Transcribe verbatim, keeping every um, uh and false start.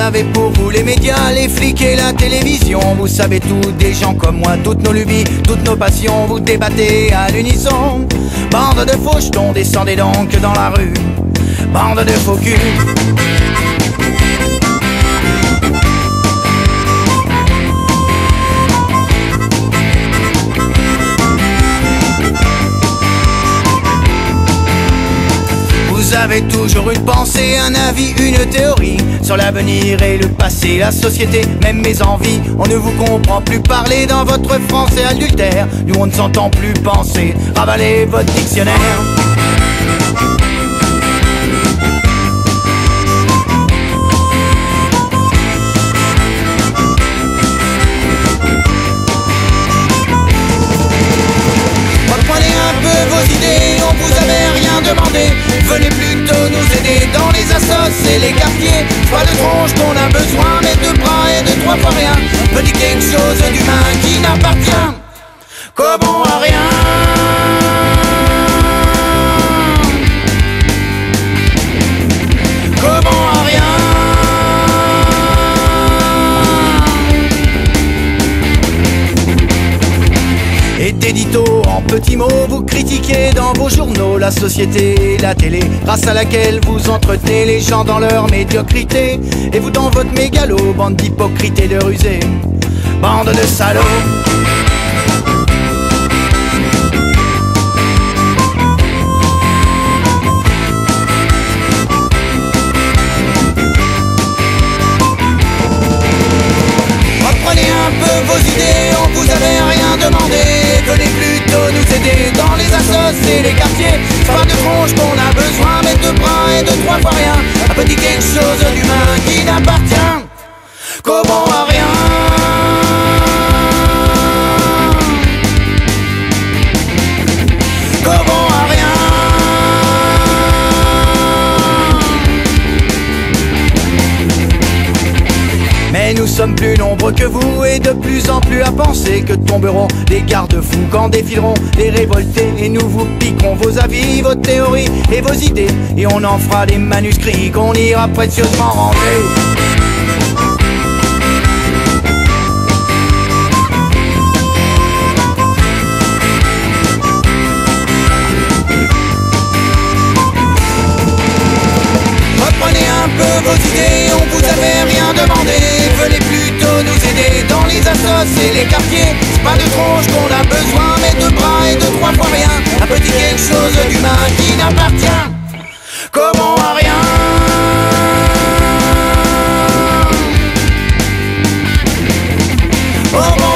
savez, pour vous les médias, les flics et la télévision, vous savez tout, des gens comme moi, toutes nos lubies, toutes nos passions, vous débattez à l'unisson. Bande de faux jetons, descendez donc dans la rue, bande de faux culs. Vous avez toujours une pensée, un avis, une théorie sur l'avenir et le passé, la société, même mes envies. On ne vous comprend plus parler dans votre français adultère. Nous on ne s'entend plus penser, ravalez votre dictionnaire. Reprenez un peu vos idées, on vous avait rien demandé. Venez plutôt nous aider dans les assos et les quartiers. Pas de tronche qu'on a besoin, mais de bras et de trois fois rien. Petit quelque chose d'humain qui n'appartient qu'au bon à rien. Qu'au bon à rien. Et d'édito en petits mots, vous critiquez dans vos journaux la société et la télé, grâce à laquelle vous entretenez les gens dans leur médiocrité. Et vous dans votre mégalo, bande d'hypocrites et de rusés, bande de salauds. Reprenez un peu vos idées, on vous avait rien demandé. Venez plutôt nous aider dans les assos et les quartiers. C'est pas de tronche qu'on a besoin, mais de bras et de trois fois rien. Un petit quelque chose d'humain qui n'appartient qu'au bon à rien. Qu'au bon à rien. Mais nous sommes plus nombreux que vous et de plus en plus à penser que tomberont les garde-fous quand défileront les révoltés. Et nous vous piquerons vos avis, vos théories et vos idées, et on en fera des manuscrits qu'on ira précieusement ranger. Reprenez un peu vos idées, on vous avait rien demandé. Venez plutôt nous aider dans les assos et les quartiers. C'est pas de tronche qu'on a besoin, mais de bras et de trois fois rien. Un petit quelque chose d'humain qui n'appartient qu'au bon à rien. Au bon